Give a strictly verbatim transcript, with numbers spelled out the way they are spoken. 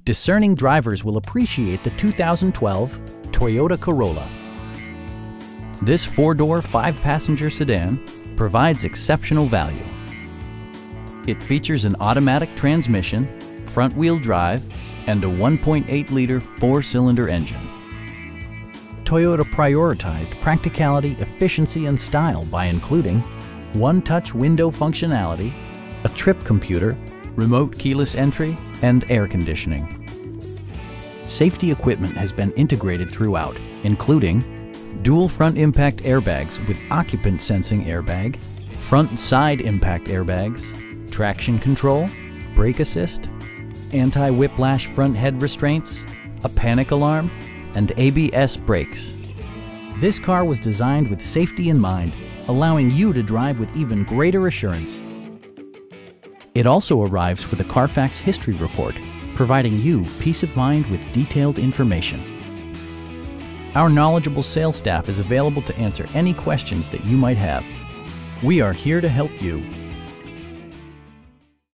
Discerning drivers will appreciate the two thousand twelve Toyota Corolla. This four-door, five-passenger sedan provides exceptional value. It features an automatic transmission, front-wheel drive, and a one point eight liter four-cylinder engine. Toyota prioritized practicality, efficiency, and style by including one-touch window functionality, a trip computer, remote keyless entry, and air conditioning. Safety equipment has been integrated throughout, including dual front impact airbags with occupant sensing airbag, front and side impact airbags, traction control, brake assist, anti-whiplash front head restraints, a panic alarm, and A B S brakes. This car was designed with safety in mind, allowing you to drive with even greater assurance. It also arrives with a Carfax history report, providing you peace of mind with detailed information. Our knowledgeable sales staff is available to answer any questions that you might have. We are here to help you.